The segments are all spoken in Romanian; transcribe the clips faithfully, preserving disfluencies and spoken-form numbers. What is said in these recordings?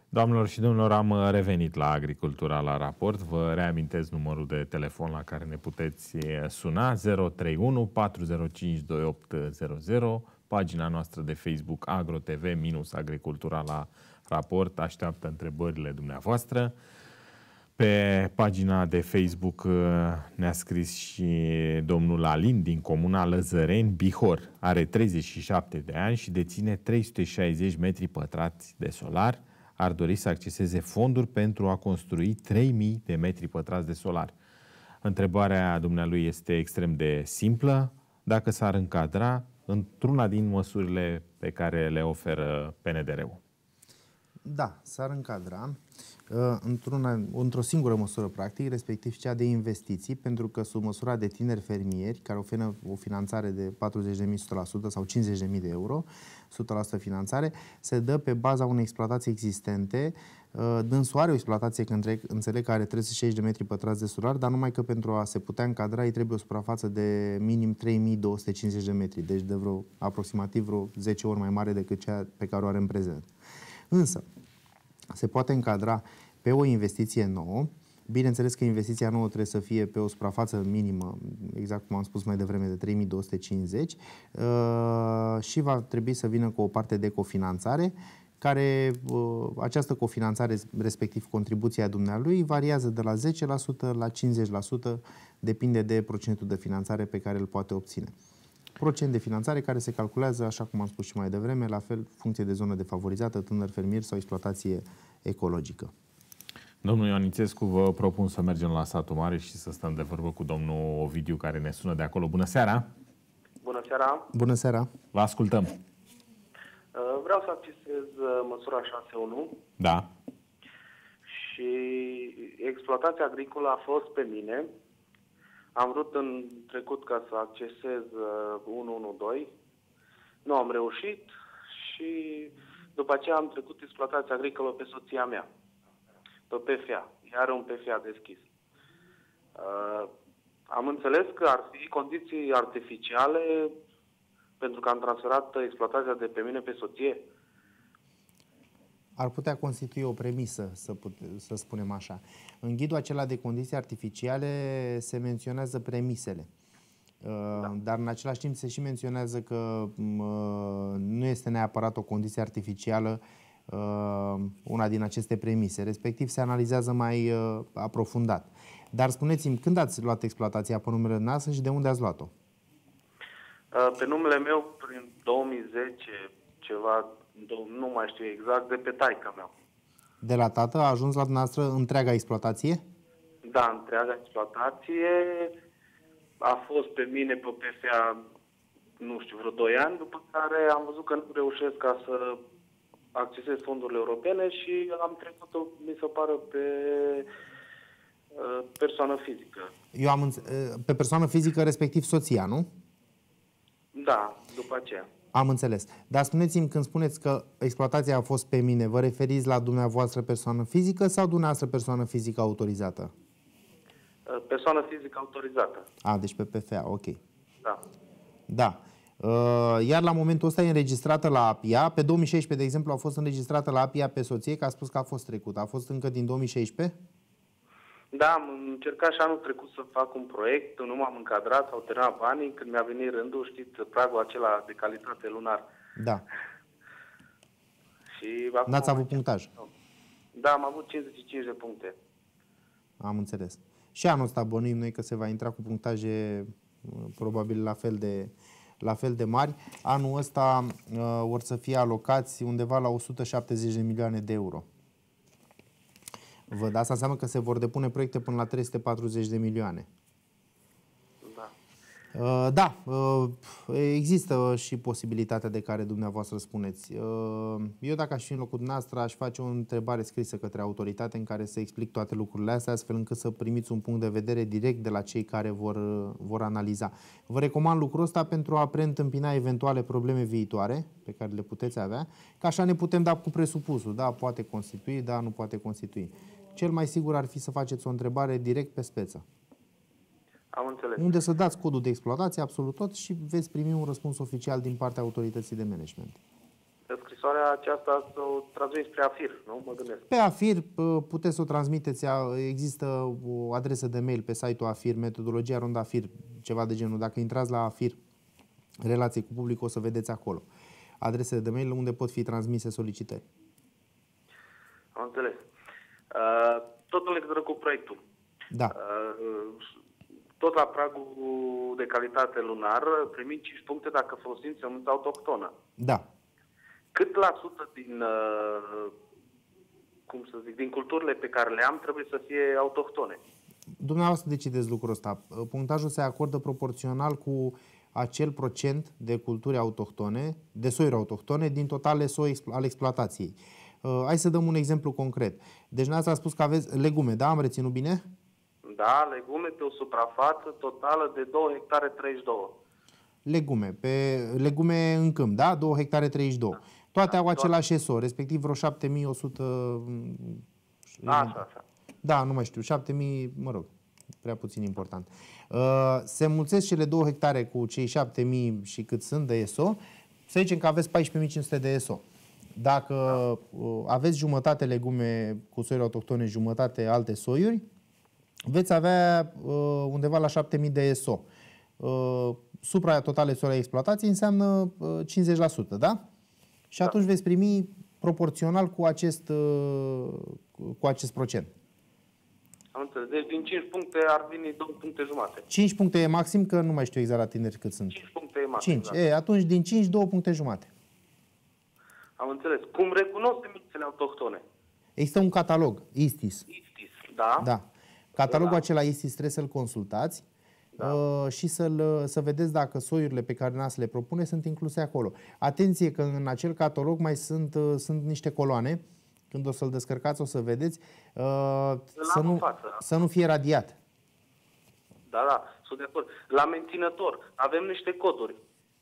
Doamnelor și domnilor, am revenit la Agricultura la raport. Vă reamintesc numărul de telefon la care ne puteți suna, zero trei unu patru zero cinci doi opt zero zero, pagina noastră de Facebook AgroTV minus Agricultura la raport așteaptă întrebările dumneavoastră. Pe pagina de Facebook ne-a scris și domnul Alin din comuna Lăzăreni, Bihor. Are treizeci și șapte de ani și deține trei sute șaizeci metri pătrați de solar. Ar dori să acceseze fonduri pentru a construi trei mii de metri pătrați de solar. Întrebarea dumnealui este extrem de simplă. Dacă s-ar încadra într-una din măsurile pe care le oferă P N D R-ul. Da, s-ar încadra într-una, într-o singură măsură practic, respectiv cea de investiții, pentru că sub măsura de tineri fermieri, care oferă o finanțare de patruzeci de mii o sută la sută sau cincizeci de mii de euro, o sută la sută finanțare, se dă pe baza unei exploatații existente. Dânsul are o exploatație, că înțeleg că are trei sute șaizeci de metri pătrați de solar, dar numai că pentru a se putea încadra îi trebuie o suprafață de minim trei mii două sute cincizeci de metri, deci de vreo aproximativ vreo zece ori mai mare decât cea pe care o are în prezent. Însă, se poate încadra pe o investiție nouă. Bineînțeles că investiția nouă trebuie să fie pe o suprafață minimă, exact cum am spus mai devreme, de trei mii două sute cincizeci și va trebui să vină cu o parte de cofinanțare, care această cofinanțare, respectiv contribuția dumnealui, variază de la zece la sută la cincizeci la sută, depinde de procentul de finanțare pe care îl poate obține. Procent de finanțare care se calculează, așa cum am spus și mai devreme, la fel, funcție de zonă defavorizată, tânăr fermier sau exploatație ecologică. Domnul Ioanițescu, vă propun să mergem la Satul Mare și să stăm de vorbă cu domnul Ovidiu, care ne sună de acolo. Bună seara! Bună seara! Bună seara! Vă ascultăm! Vreau să accesez măsura șase unu. Da. Și exploatația agricolă a fost pe mine. Am vrut în trecut ca să accesez unu unu doi. Nu am reușit și după aceea am trecut exploatația agricolă pe soția mea, pe P F A. Ea are un P F A deschis. Uh, am înțeles că ar fi condiții artificiale pentru că am transferat exploatația de pe mine pe soție. Ar putea constitui o premisă, să, pute, să spunem așa. În ghidul acela de condiții artificiale se menționează premisele. Da. Dar în același timp se și menționează că nu este neapărat o condiție artificială una din aceste premise. Respectiv se analizează mai aprofundat. Dar spuneți-mi, când ați luat exploatația pe numele noastră și de unde ați luat-o? Pe numele meu prin două mii zece, ceva, nu mai știu exact, de pe taica mea. De la tată a ajuns la dumneavoastră întreaga exploatație? Da, întreaga exploatație. A fost pe mine pe P F A, nu știu, vreo doi ani, după care am văzut că nu reușesc ca să accesez fondurile europene și am trecut-o, mi se pare, pe uh, persoană fizică. Eu am pe persoană fizică, respectiv soția, nu? Da, după aceea. Am înțeles. Dar spuneți-mi, când spuneți că exploatația a fost pe mine, vă referiți la dumneavoastră persoană fizică sau dumneavoastră persoană fizică autorizată? Persoană fizică autorizată. A, deci pe P F A, ok. Da. Da. Iar la momentul ăsta e înregistrată la A P I A. Pe două mii șaisprezece, de exemplu, a fost înregistrată la A P I A pe soție, că a spus că a fost trecut. A fost încă din două mii șaisprezece? Da, am încercat și anul trecut să fac un proiect, nu m-am încadrat, au terminat banii, când mi-a venit rândul, știți, pragul acela de calitate lunar. Da. Și n-ați avut punctaj? Da, am avut cincizeci și cinci de puncte. Am înțeles. Și anul ăsta bănuim noi că se va intra cu punctaje probabil la fel de, la fel de mari. Anul ăsta uh, vor să fie alocați undeva la o sută șaptezeci de milioane de euro. Văd, asta înseamnă că se vor depune proiecte până la trei sute patruzeci de milioane. Da. Uh, da, uh, există și posibilitatea de care dumneavoastră spuneți. Uh, eu, dacă aș fi în locul dumneavoastră, aș face o întrebare scrisă către autoritate în care să explic toate lucrurile astea, astfel încât să primiți un punct de vedere direct de la cei care vor, vor analiza. Vă recomand lucrul ăsta pentru a preîntâmpina eventuale probleme viitoare pe care le puteți avea, că așa ne putem da cu presupusul. Da, poate constitui, da, nu poate constitui. Cel mai sigur ar fi să faceți o întrebare direct pe speță. Am înțeles. Unde să dați codul de exploatație, absolut tot, și veți primi un răspuns oficial din partea autorității de management. Pe scris. scrisoarea aceasta să o transmit spre AFIR, nu? Mă gândesc. Pe AFIR puteți să o transmiteți, există o adresă de mail pe site-ul AFIR, metodologia rond AFIR, ceva de genul. Dacă intrați la AFIR, relații cu public, o să vedeți acolo adresele de mail unde pot fi transmise solicitări. Am înțeles. Uh, tot în legătură cu proiectul. Da. Uh, tot la pragul de calitate lunar, primim cinci puncte dacă folosim sămânța autohtonă. Da. Cât la sută din, uh, cum să zic, din culturile pe care le am trebuie să fie autohtone? Dumneavoastră decideți lucrul ăsta. Punctajul se acordă proporțional cu acel procent de culturi autohtone, de soiuri autohtone, din totalele soi al exploatației. Uh, hai să dăm un exemplu concret. Deci dumneavoastră a spus că aveți legume, da? Am reținut bine? Da, legume pe o suprafață totală de două hectare treizeci și doi. Legume, pe legume în câmp, da? două hectare treizeci și doi. Da. Toate da, au același S O, respectiv vreo șapte mii o sută... Așa, așa. Da, nu mai știu, șapte mii, mă rog, prea puțin important. Uh, se mulțesc cele două hectare cu cei șapte mii și cât sunt de S O, să zicem că aveți paisprezece mii cinci sute de S O. Dacă uh, aveți jumătate legume cu soiuri autohtone, jumătate alte soiuri, veți avea uh, undeva la șapte mii de S O. Uh, supra totale soiuri exploatației înseamnă uh, cincizeci la sută, da? Și atunci veți primi proporțional cu acest, uh, cu acest procent. Am înțeles. Deci din cinci puncte ar veni două puncte jumate. cinci puncte e maxim, că nu mai știu exact la tineri cât sunt. cinci puncte e maxim. cinci. Da. E, atunci din cinci, două puncte jumate. Am înțeles. Cum recunosc semințele autohtone? Există un catalog, ISTIS. ISTIS, da? Da. Catalogul da. acela ISTIS trebuie să-l consultați da. uh, și să-l, să vedeți dacă soiurile pe care n-ați le propune sunt incluse acolo. Atenție că în acel catalog mai sunt, uh, sunt niște coloane. Când o să-l descărcați o să vedeți uh, să, nu, să nu fie radiat. Da, da, sunt de acord. La menținător avem niște coduri.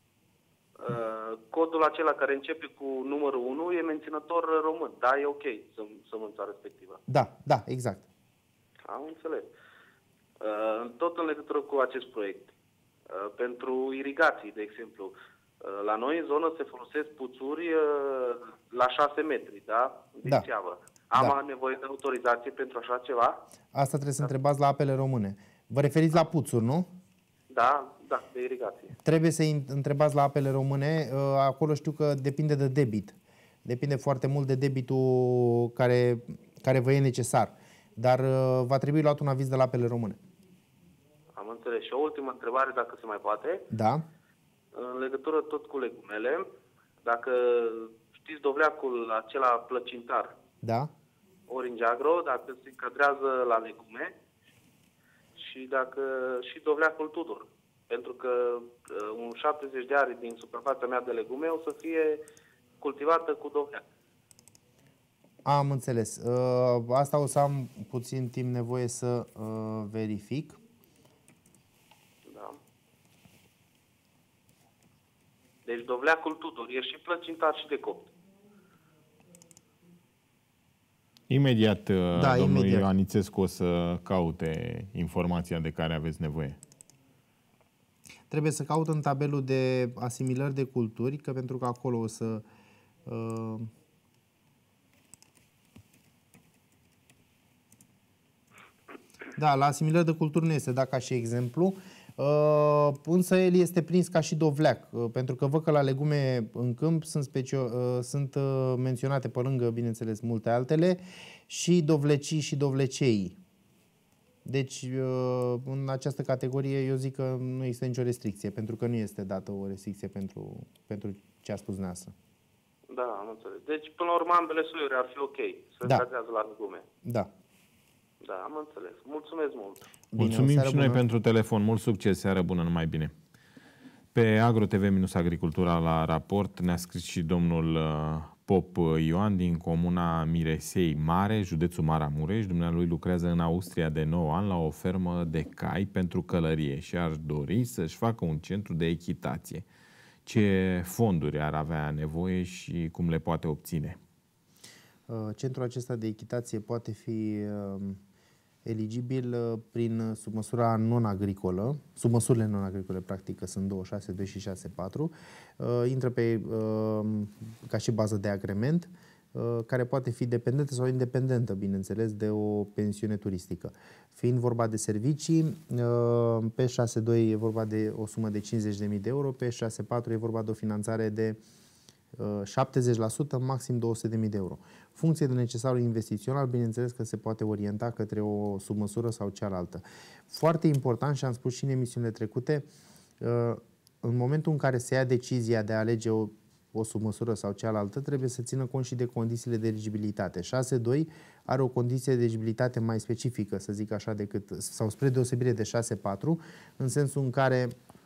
Uh, codul acela care începe cu numărul unu e menținător român. Da, e ok sămânța respectivă. Da, da, exact. Am înțeles. Uh, tot în legătură cu acest proiect. Uh, pentru irigații, de exemplu, uh, la noi în zonă se folosesc puțuri uh, la șase metri, da? Din da. țeavă. Am da. nevoie de autorizație pentru așa ceva? Asta trebuie să da. întrebați la Apele Române. Vă referiți la puțuri, nu? Da, da, de irigație. Trebuie să întrebați la Apele Române. Acolo știu că depinde de debit. Depinde foarte mult de debitul care, care vă e necesar. Dar va trebui luat un aviz de la Apele Române. Am înțeles. Și o ultimă întrebare, dacă se mai poate. Da. În legătură tot cu legumele, dacă știți dovleacul acela plăcintar, da. Orange Agro, dacă se încadrează la legume și dacă și dovleacul Tudor. Pentru că uh, un șaptezeci de ari din suprafața mea de legume o să fie cultivată cu dovleac. Am înțeles. Uh, asta o să am puțin timp nevoie să uh, verific. Da. Deci dovleacul Tudor e și plăcintar și de copt. Imediat, da, domnul imediat. Ioanițescu o să caute informația de care aveți nevoie. Trebuie să caut în tabelul de asimilări de culturi, că pentru că acolo o să... Uh, da, la asimilări de culturi nu este, da, ca și exemplu, uh, însă el este prins ca și dovleac, uh, pentru că văd că la legume în câmp sunt, specio, uh, sunt uh, menționate pe lângă, bineînțeles, multe altele, și dovlecii și dovlecei. Deci, în această categorie, eu zic că nu există nicio restricție, pentru că nu este dată o restricție pentru, pentru ce a spus dumneavoastră. Da, am înțeles. Deci, până la urmă, ambele soiuri ar fi ok. Se da. încadrează la legume. Da. Da, am înțeles. Mulțumesc mult. Bine, mulțumim și noi bună. pentru telefon. Mult succes, seară bună, numai bine. Pe agrotv-agricultura la raport ne-a scris și domnul Pop Ioan din comuna Miresei Mare, județul Maramureș. Dumnealui lucrează în Austria de nouă ani la o fermă de cai pentru călărie și ar dori să-și facă un centru de echitație. Ce fonduri ar avea nevoie și cum le poate obține? Centrul acesta de echitație poate fi eligibil prin submăsura non-agricolă, submăsurile non-agricole, practic, că sunt două, șase doi și șase patru, intră pe, ca și bază de agrement, care poate fi dependentă sau independentă, bineînțeles, de o pensiune turistică. Fiind vorba de servicii, pe șase doi e vorba de o sumă de cincizeci de mii de euro, pe șase patru e vorba de o finanțare de șaptezeci la sută, maxim două sute de mii de euro. Funcție de necesarul investițional, bineînțeles că se poate orienta către o submăsură sau cealaltă. Foarte important, și am spus și în emisiunile trecute, în momentul în care se ia decizia de a alege o, o submăsură sau cealaltă, trebuie să țină cont și de condițiile de eligibilitate. șase doi are o condiție de eligibilitate mai specifică, să zic așa, decât, sau spre deosebire de șase patru, în sensul în care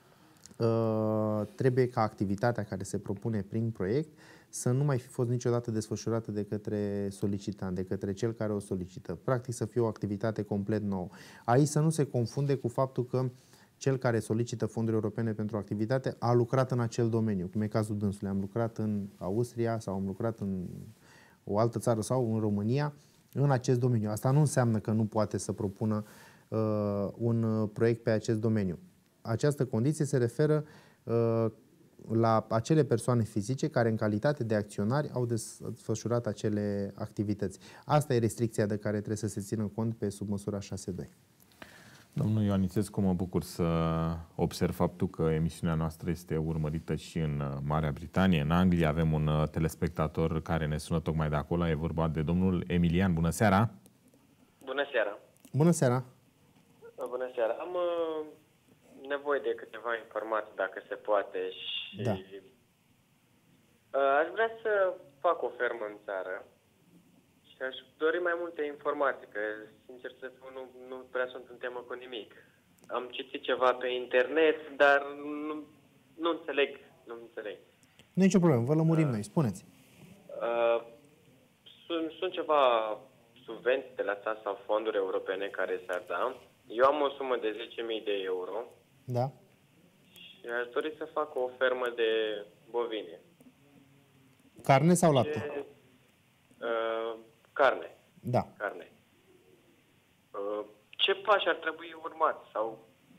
Uh, trebuie ca activitatea care se propune prin proiect să nu mai fi fost niciodată desfășurată de către solicitant, de către cel care o solicită. Practic să fie o activitate complet nouă. Aici să nu se confunde cu faptul că cel care solicită fonduri europene pentru activitate a lucrat în acel domeniu, cum e cazul dânsului. Am lucrat în Austria sau am lucrat în o altă țară sau în România în acest domeniu. Asta nu înseamnă că nu poate să propună uh, un proiect pe acest domeniu. Această condiție se referă uh, la acele persoane fizice care în calitate de acționari au desfășurat acele activități. Asta e restricția de care trebuie să se țină cont pe submăsura șase doi. Domnul Ioanițescu, mă bucur să observ faptul că emisiunea noastră este urmărită și în Marea Britanie. În Anglia avem un telespectator care ne sună tocmai de acolo. E vorba de domnul Emilian. Bună seara! Bună seara! Bună seara! Bună seara! Am uh, nevoie de câteva informații, dacă se poate. Și da. uh, aș vrea să fac o fermă în țară. Și aș dori mai multe informații, că, sincer să spun, nu, nu prea sunt în temă cu nimic. Am citit ceva pe internet, dar nu, nu înțeleg. Nu înțeleg. Nu e nicio problemă, vă lămurim uh, noi, spuneți. Uh, sunt, sunt ceva subvenții de la stat sau fonduri europene care s-ar da. Eu am o sumă de zece mii de euro. Da. Și aș dori să fac o fermă de bovine. Carne sau lapte? Ce, uh, Carne. Da. Carne. Uh, ce pași ar trebui urmați? Sau...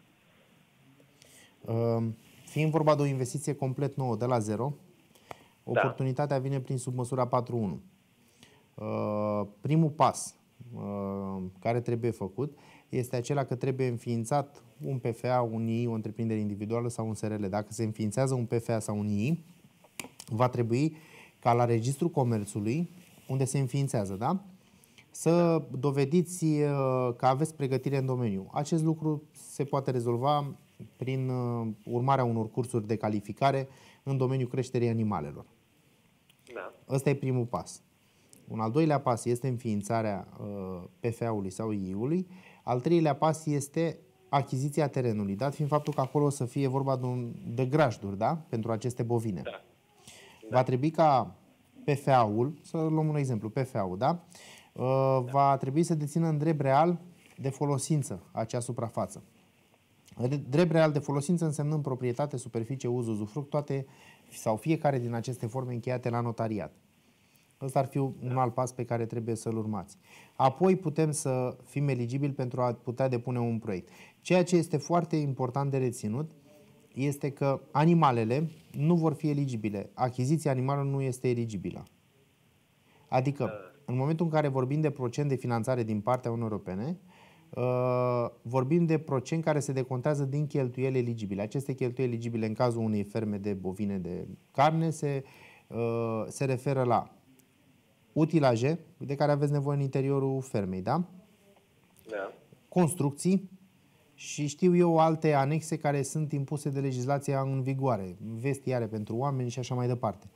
Uh, fiind vorba de o investiție complet nouă, de la zero, da. Oportunitatea vine prin submăsura patru unu. Uh, primul pas uh, care trebuie făcut este acela că trebuie înființat un P F A, un I I, o întreprindere individuală sau un S R L. Dacă se înființează un P F A sau un I I, va trebui ca la Registrul Comerțului, unde se înființează, da? Să dovediți că aveți pregătire în domeniu. Acest lucru se poate rezolva prin urmarea unor cursuri de calificare în domeniul creșterii animalelor. Da. Ăsta e primul pas. Un al doilea pas este înființarea P F A-ului sau I I-ului. Al treilea pas este achiziția terenului, dat fiind faptul că acolo o să fie vorba de, un, de grajduri, da? Pentru aceste bovine. Da. Va trebui ca P F A-ul, să luăm un exemplu, P F A-ul, da? Uh, da. Va trebui să dețină în drept real de folosință acea suprafață. Drept real de folosință însemnând proprietate, superficie, uz, uzufruct, toate sau fiecare din aceste forme încheiate la notariat. Ăsta ar fi un alt pas pe care trebuie să-l urmați. Apoi putem să fim eligibili pentru a putea depune un proiect. Ceea ce este foarte important de reținut este că animalele nu vor fi eligibile. Achiziția animalelor nu este eligibilă. Adică, în momentul în care vorbim de procent de finanțare din partea Uniunii Europene, vorbim de procent care se decontează din cheltuieli eligibile. Aceste cheltuieli eligibile în cazul unei ferme de bovine de carne se, se referă la utilaje de care aveți nevoie în interiorul fermei, da? Da. Construcții și știu eu alte anexe care sunt impuse de legislația în vigoare, vestiare pentru oameni și așa mai departe.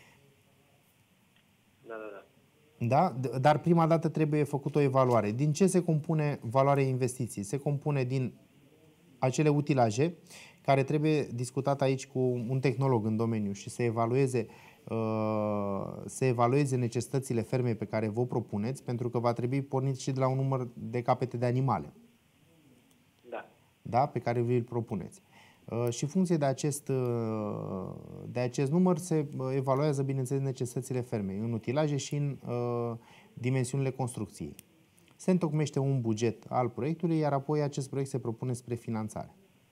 Da, da, da. Da? Dar prima dată trebuie făcut o evaluare. Din ce se compune valoarea investiției? Se compune din acele utilaje care trebuie discutat aici cu un tehnolog în domeniu și să evalueze să evalueze necesitățile fermei pe care vă propuneți, pentru că va trebui pornit și de la un număr de capete de animale. Da. Da? Pe care vi-l propuneți. Și în funcție de acest, de acest număr se evaluează, bineînțeles, necesitățile fermei în utilaje și în uh, dimensiunile construcției. Se întocmește un buget al proiectului, iar apoi acest proiect se propune spre finanțare.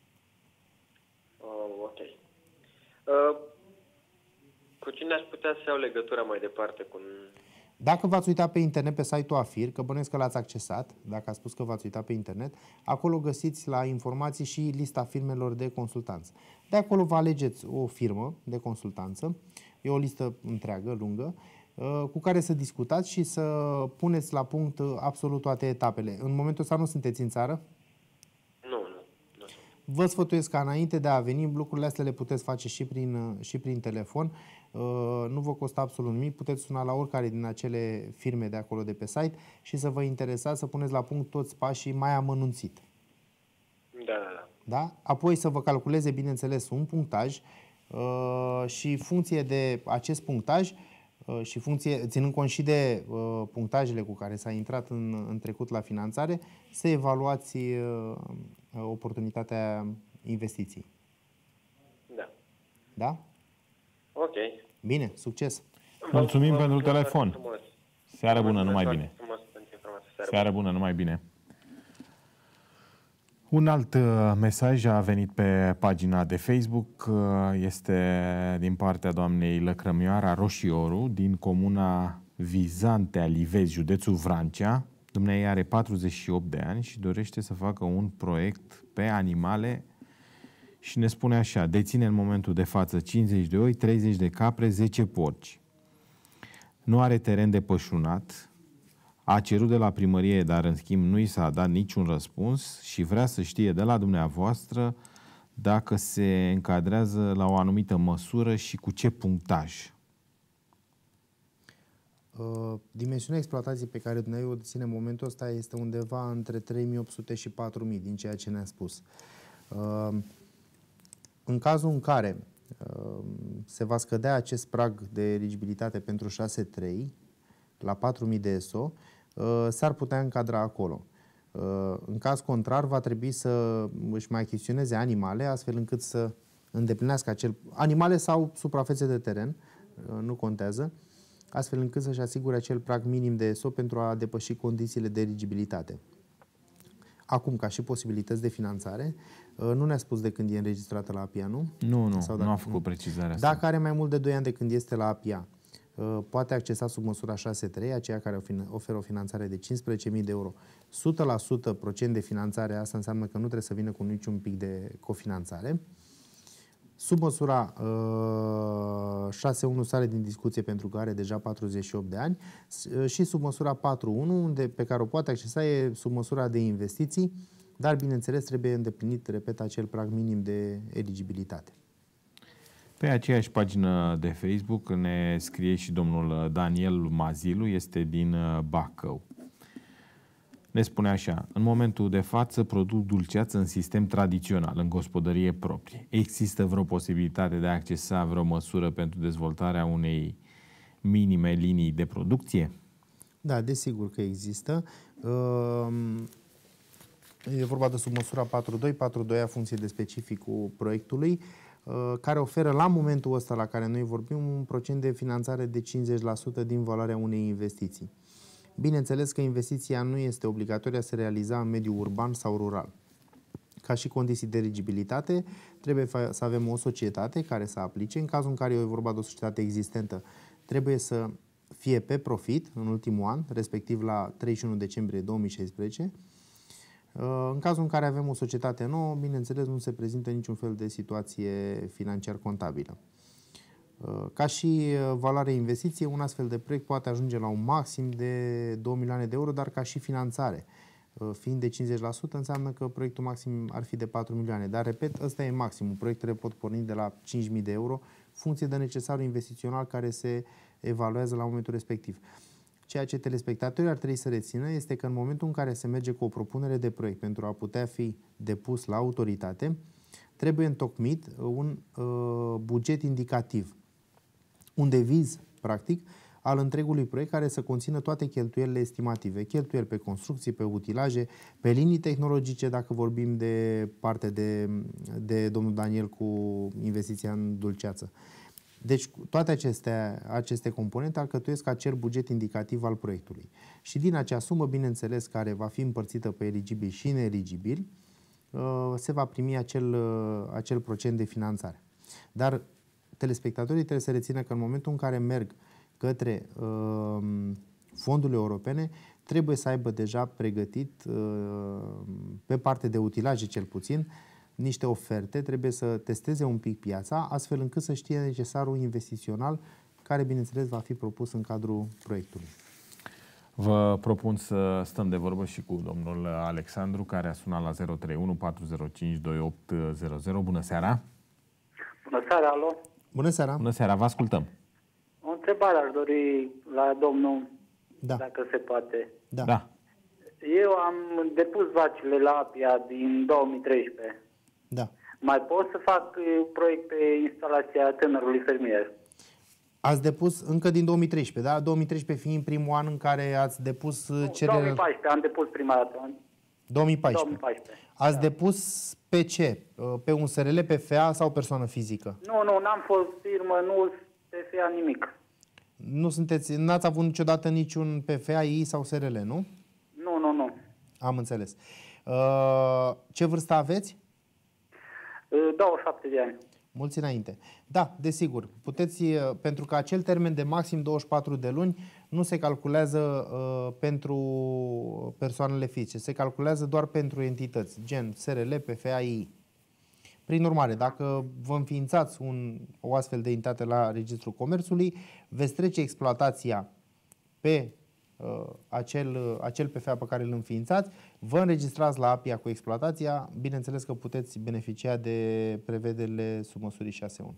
Oh, ok. Uh, cu cine aș putea să iau legătura mai departe? Cu... Dacă v-ați uitat pe internet pe site-ul AFIR, că bănuiesc că l-ați accesat, dacă ați spus că v-ați uitat pe internet, acolo găsiți la informații și lista firmelor de consultanță. De acolo vă alegeți o firmă de consultanță, e o listă întreagă, lungă, cu care să discutați și să puneți la punct absolut toate etapele. În momentul ăsta nu sunteți în țară? Nu, nu. nu. Vă sfătuiesc ca înainte de a veni, lucrurile astea le puteți face și prin, și prin telefon. Nu vă costă absolut nimic. Puteți suna la oricare din acele firme de acolo de pe site și să vă interesați să puneți la punct toți pașii mai amănunțit. Da, da, da. Da? Apoi să vă calculeze, bineînțeles, un punctaj și funcție de acest punctaj și funcție, ținând cont și de uh, punctajele cu care s-a intrat în, în trecut la finanțare, să evaluați uh, oportunitatea investiției. Da. Da? Ok. Bine, succes! Mulțumim vă, pentru vă telefon. frumos. Seară bună, Mulțumesc numai foarte bine. frumos pentru informație. Seară Seară bună, numai bine. Un alt uh, mesaj a venit pe pagina de Facebook, uh, este din partea doamnei Lăcrămioara Roșioru, din comuna Vizantea Livezi, județul Vrancea. Dumnezeu are patruzeci și opt de ani și dorește să facă un proiect pe animale și ne spune așa: deține în momentul de față cincizeci de oi, treizeci de capre, zece porci. Nu are teren de pășunat. A cerut de la primărie, dar în schimb nu i s-a dat niciun răspuns și vrea să știe de la dumneavoastră dacă se încadrează la o anumită măsură și cu ce punctaj. Uh, dimensiunea exploatației pe care dumneavoastră o deține în momentul ăsta este undeva între trei mii opt sute și patru mii din ceea ce ne-a spus. Uh, în cazul în care uh, se va scădea acest prag de eligibilitate pentru șase trei la patru mii de E S O, uh, s-ar putea încadra acolo. Uh, în caz contrar, va trebui să își mai achiziționeze animale, astfel încât să îndeplinească acel... animale sau suprafețe de teren, uh, nu contează, astfel încât să-și asigure acel prag minim de E S O pentru a depăși condițiile de eligibilitate. Acum, ca și posibilități de finanțare, nu ne-a spus de când e înregistrată la APIA, nu? Nu, nu, Sau nu a făcut precizarea asta. Dacă are mai mult de doi ani de când este la APIA, poate accesa sub măsura șase trei, aceea care oferă o finanțare de cincisprezece mii de euro. o sută la sută procent de finanțare, asta înseamnă că nu trebuie să vină cu niciun pic de cofinanțare. Sub măsura uh, șase unu sale din discuție pentru că are deja patruzeci și opt de ani și sub măsura patru unu, unde, pe care o poate accesa, e sub măsura de investiții, dar bineînțeles trebuie îndeplinit, repet, acel prag minim de eligibilitate. Pe aceeași pagină de Facebook ne scrie și domnul Daniel Mazilu, este din Bacău. Ne spune așa: în momentul de față produc dulceață în sistem tradițional, în gospodărie proprie. Există vreo posibilitate de a accesa vreo măsură pentru dezvoltarea unei minime linii de producție? Da, desigur că există. E vorba de sub măsura patru doi, patru doi a funcție de specificul proiectului, care oferă la momentul ăsta la care noi vorbim un procent de finanțare de cincizeci la sută din valoarea unei investiții. Bineînțeles că investiția nu este obligatorie să realiza în mediul urban sau rural. Ca și condiții de eligibilitate, trebuie să avem o societate care să aplice. În cazul în care e vorba de o societate existentă, trebuie să fie pe profit în ultimul an, respectiv la treizeci și unu decembrie două mii șaisprezece. În cazul în care avem o societate nouă, bineînțeles, nu se prezintă niciun fel de situație financiar-contabilă. Ca și valoare investiție, un astfel de proiect poate ajunge la un maxim de două milioane de euro, dar ca și finanțare, fiind de cincizeci la sută, înseamnă că proiectul maxim ar fi de patru milioane. Dar, repet, ăsta e maximul. Proiectele pot porni de la cinci mii de euro, funcție de necesarul investițional care se evaluează la momentul respectiv. Ceea ce telespectatorii ar trebui să rețină este că în momentul în care se merge cu o propunere de proiect pentru a putea fi depus la autoritate, trebuie întocmit un uh, buget indicativ, un deviz, practic, al întregului proiect care să conțină toate cheltuielile estimative, cheltuieli pe construcții, pe utilaje, pe linii tehnologice, dacă vorbim de parte de, de domnul Daniel cu investiția în dulceață. Deci toate aceste, aceste componente alcătuiesc acel buget indicativ al proiectului. Și din acea sumă, bineînțeles, care va fi împărțită pe eligibili și neeligibili, se va primi acel, acel procent de finanțare. Dar telespectatorii trebuie să rețină că în momentul în care merg către uh, fondurile europene, trebuie să aibă deja pregătit, uh, pe parte de utilaje cel puțin, niște oferte, trebuie să testeze un pic piața, astfel încât să știe necesarul investițional, care, bineînțeles, va fi propus în cadrul proiectului. Vă propun să stăm de vorbă și cu domnul Alexandru, care a sunat la zero trei unu patru zero cinci doi opt zero zero. Bună seara! Bună seara, alo! Bună seara! Bună seara, vă ascultăm! O întrebare aș dori la domnul, da. dacă se poate. Da. da. Eu am depus vacile la APIA din două mii treisprezece. Da. Mai pot să fac proiect pe instalația tânărului fermier? Ați depus încă din două mii treisprezece, da? două mii treisprezece fiind primul an în care ați depus cerere... două mii paisprezece, am depus prima dată. două mii paisprezece. două mii paisprezece. Ați da. depus pe ce? Pe un S R L, P F A sau persoană fizică? Nu, nu, n-am fost firmă, nu P F A, nimic. Nu sunteți, n-ați avut niciodată niciun P F A, I I sau S R L, nu? Nu, nu, nu. Am înțeles. Uh, ce vârstă aveți? douăzeci și șapte de ani. Mulți înainte. Da, desigur. Puteți, pentru că acel termen de maxim douăzeci și patru de luni nu se calculează uh, pentru persoanele fizice, se calculează doar pentru entități, gen S R L, P F A, I I. Prin urmare, dacă vă înființați un, o astfel de entitate la Registrul Comerțului, veți trece exploatația pe uh, acel, uh, acel P F A pe care îl înființați, vă înregistrați la APIA cu exploatația, bineînțeles că puteți beneficia de prevederile sub măsurii șase unu.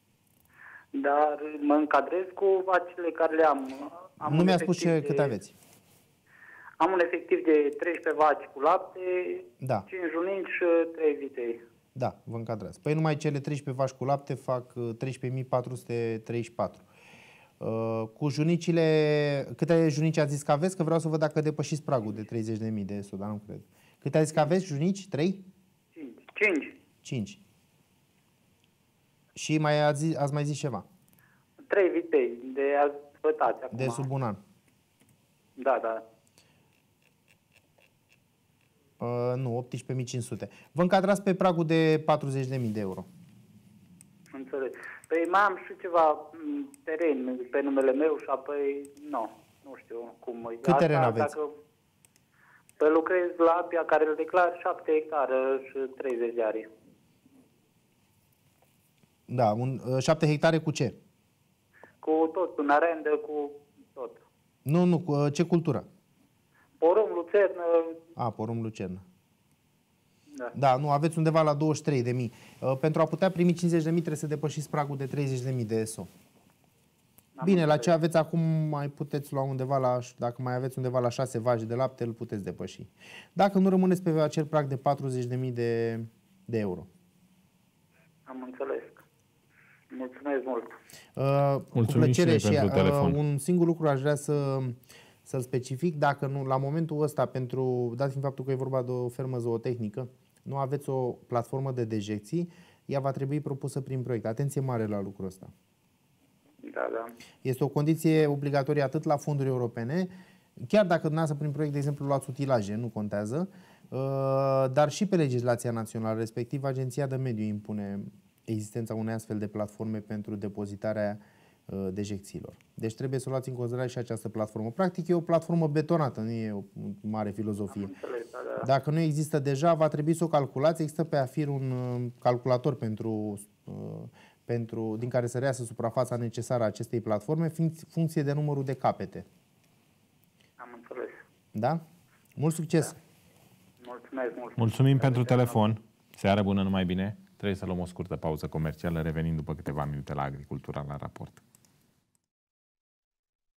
Dar mă încadrez cu vacile care le am. am nu mi-a spus ce, de... cât aveți. Am un efectiv de treisprezece vaci cu lapte, da. cinci junici și trei vitei. Da, vă încadrați. Păi numai cele treisprezece vaci cu lapte fac treisprezece mii patru sute treizeci și patru. Uh, cu junicile, câte junici ați zis că aveți? Că vreau să văd dacă depășiți pragul de treizeci de mii de euro, dar nu cred. Câte ați zis că aveți junici? trei? cinci. cinci. Și mai ați, zis, ați mai zis ceva? trei vitei de azbătați acum. De sub un an. Da, da. Uh, nu, optsprezece mii cinci sute. Vă încadrați pe pragul de patruzeci de mii de euro. Înțeleg. Păi mai am și ceva teren pe numele meu și apoi, nu, nu știu cum. Cât asta, teren aveți? Dacă pe lucrez la APIA care îl declar șapte hectare și treizeci de ari. Da, un, șapte hectare cu ce? Cu tot, în arendă, cu tot. Nu, nu, cu ce cultură? Porum, lucernă. A, porum, lucernă. Da. Da, nu, aveți undeva la douăzeci și trei de mii. Pentru a putea primi cincizeci de mii trebuie să depășiți pragul de treizeci de mii de E S O. Am Bine, înțeleg. La ce aveți acum mai puteți lua undeva la, dacă mai aveți undeva la șase vaci de lapte, îl puteți depăși. Dacă nu rămâneți pe acel prag de patruzeci de mii de, de euro. Am înțeles. Mulțumesc mult. Uh, Mulțumim cu plăcere și, și pentru uh, telefon. Un singur lucru aș vrea să, să-l specific. Dacă nu, la momentul ăsta, pentru, dat fiind faptul că e vorba de o fermă zootehnică, nu aveți o platformă de dejecții, ea va trebui propusă prin proiect. Atenție mare la lucrul ăsta. Da, da. Este o condiție obligatorie atât la fonduri europene, chiar dacă dumneavoastră prin proiect, de exemplu, luați utilaje, nu contează, dar și pe legislația națională, respectiv Agenția de Mediu impune existența unei astfel de platforme pentru depozitarea dejecțiilor. Deci trebuie să luați în considerare și această platformă. Practic e o platformă betonată, nu e o mare filozofie. Înțeles, da, da. Dacă nu există deja, va trebui să o calculați. Există pe AFIR un calculator pentru, pentru, din care să reiasă suprafața necesară a acestei platforme, funcție de numărul de capete. Am înțeles. Da? Mult succes! Da. Mulțumesc mult! Mulțumim pentru telefon! Seară bună, numai bine! Trebuie să luăm o scurtă pauză comercială, revenind după câteva minute la Agricultura la raport.